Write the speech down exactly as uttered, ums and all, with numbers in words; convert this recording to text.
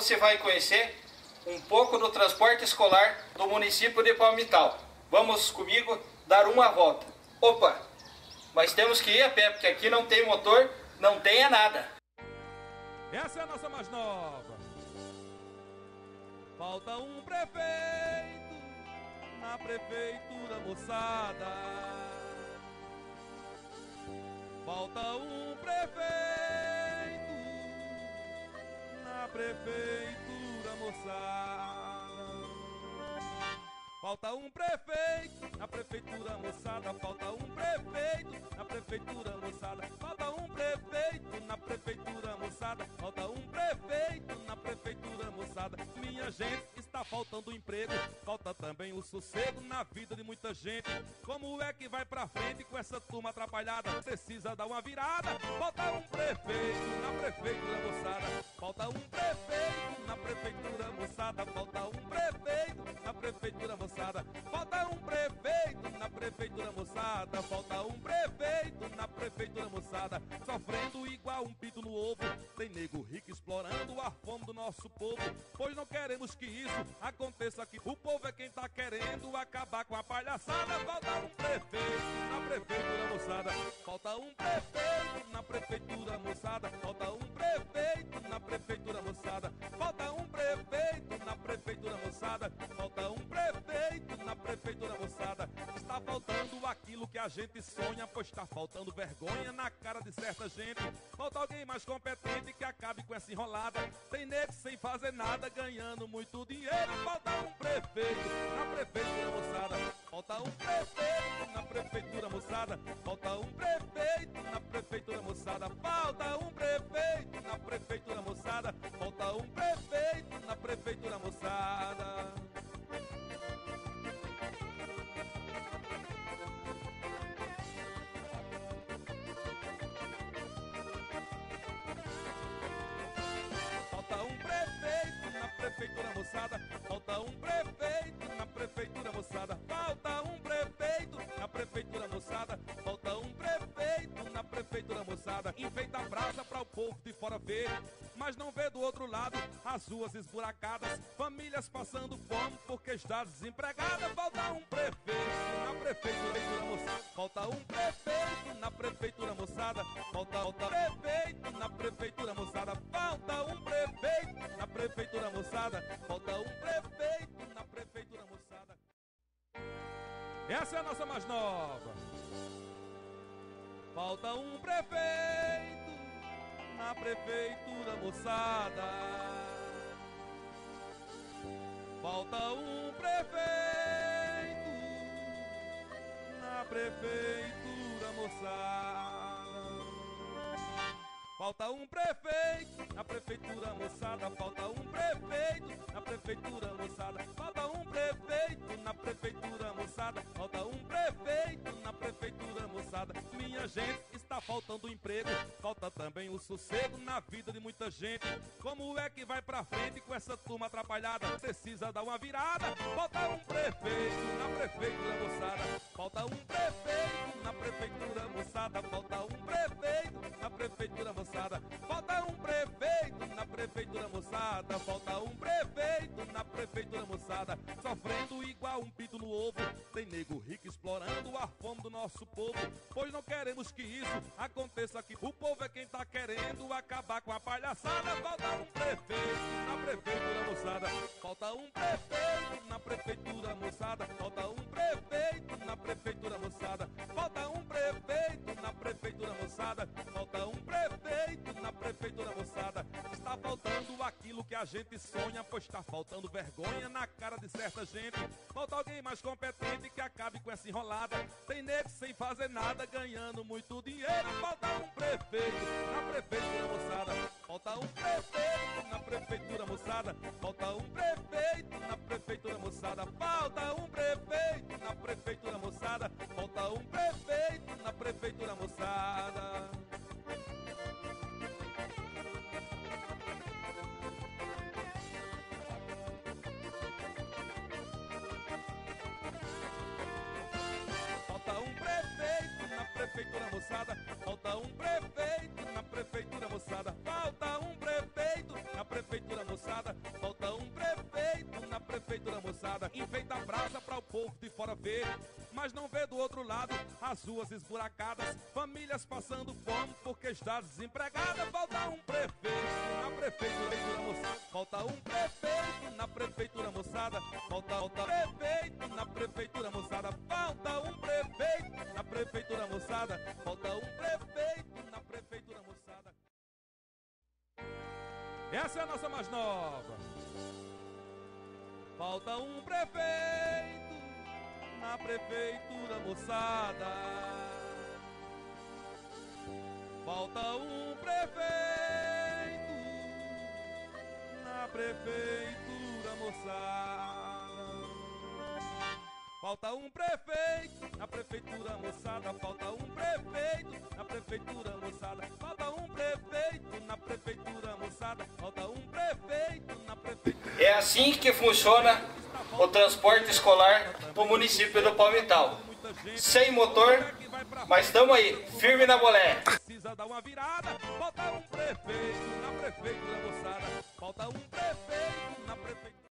você vai conhecer um pouco do transporte escolar do município de Palmital. Vamos comigo dar uma volta. Opa, mas temos que ir a pé, porque aqui não tem motor, não tem é nada. Essa é a nossa mais nova. Falta um prefeito na prefeitura, moçada. Falta um prefeito na prefeitura, moçada. Falta um prefeito na prefeitura, moçada. Falta um prefeito na prefeitura, moçada. Falta um prefeito na prefeitura, moçada. Falta um prefeito na prefeitura, moçada. Minha gente, está faltando emprego. Falta também o sossego na vida de muita gente. Como é que vai pra frente com essa turma atrapalhada? Precisa dar uma virada. Falta um prefeito na prefeitura, moçada. Falta um prefeito na prefeitura, moçada. Falta um prefeito na prefeitura, moçada. Falta um prefeito na prefeitura, moçada. Falta um prefeito na prefeitura, moçada. Sofrendo igual um pinto no ovo. Tem nego rico explorando a fome do nosso povo. Pois não queremos que isso aconteça aqui. O povo é quem tá querendo acabar com a palhaçada. Falta um prefeito na prefeitura, moçada. Falta um prefeito na prefeitura, moçada. Falta um prefeito na prefeitura, moçada. Falta um prefeito na prefeitura, moçada. Falta um prefeito na prefeitura, moçada. Está faltando aquilo que a gente sonha, pois está faltando vergonha na cara de certa gente. Falta alguém mais competente que acabe com essa enrolada. Tem nego sem fazer nada, ganhando muito dinheiro. Falta um prefeito na prefeitura, moçada. Falta um prefeito na prefeitura, moçada. Falta um prefeito na prefeitura, moçada. Falta um prefeito na prefeitura, moçada. Falta um prefeito na prefeitura, moçada. Falta um prefeito na prefeitura, moçada. Falta um prefeito na prefeitura, moçada. Falta um prefeito na prefeitura, moçada. Falta um prefeito na prefeitura, moçada. Enfeita a praça para o povo de fora ver, mas não vê do outro lado as ruas esburacadas, famílias passando fome porque está desempregada. Falta um prefeito na prefeitura, moçada. Falta um prefeito na prefeitura, moçada. Falta, falta prefeito na prefeitura, moçada. Falta um prefeito na prefeitura, moçada. Falta um prefeito na prefeitura, moçada. Essa é a nossa mais nova. Falta um prefeito na prefeitura, moçada. Falta um prefeito na prefeitura, moçada. Falta um prefeito na prefeitura, moçada. Falta um prefeito na prefeitura, moçada. Falta um prefeito na prefeitura, moçada. Falta um prefeito na prefeitura, moçada. Minha gente, está faltando emprego. Falta também o sossego na vida de muita gente. Como é que vai pra frente com essa turma atrapalhada? Precisa dar uma virada. Falta um prefeito na prefeitura, moçada. Falta um prefeito na prefeitura, moçada. Falta um prefeito na prefeitura, moçada. Falta um prefeito na prefeitura, moçada. Falta um prefeito na prefeitura, moçada. Sofrendo igual um pinto no ovo. Tem nego rico explorando a fome do nosso povo. Pois não queremos que isso aconteça aqui. O povo é quem tá querendo acabar com a palhaçada. Falta um prefeito na prefeitura, moçada. Falta um prefeito na prefeitura, moçada. Falta um prefeito na prefeitura, moçada. Falta um prefeito na prefeitura, moçada. Falta um prefeito na prefeitura, moçada. Está faltando aquilo que a gente sonha, pois está faltando vergonha na cara de certa gente. Falta alguém mais competente que acabe com essa enrolada. Tem nego sem fazer nada, ganhando muito dinheiro. Falta um prefeito na prefeitura, moçada. Falta um prefeito na prefeitura, moçada. Falta um prefeito na prefeitura, moçada. Falta um prefeito na prefeitura, moçada. Falta um prefeito na prefeitura, moçada. Falta um prefeito na prefeitura, moçada. Falta um prefeito na prefeitura, moçada. Falta um prefeito na prefeitura, moçada. prefeitura, moçada, enfeita a brasa pra o povo de fora ver, mas não vê do outro lado as ruas esburacadas, famílias passando fome porque está desempregada. Falta um prefeito na prefeitura, moçada, falta um prefeito na prefeitura, moçada, falta, falta prefeito na prefeitura, moçada, falta um prefeito na prefeitura, moçada, falta um prefeito na prefeitura, moçada. Essa é a nossa mais nova. Falta um prefeito na prefeitura, moçada. Falta um prefeito na prefeitura, moçada. Falta um prefeito na prefeitura, moçada. Falta um prefeito na prefeitura, moçada. Falta um prefeito na prefeitura, moçada. Falta um prefeito na prefeitura. É assim que funciona o transporte escolar do município do Palmital. Sem motor, mas estamos aí, firme na bolé. Precisa dar uma virada. Falta um prefeito.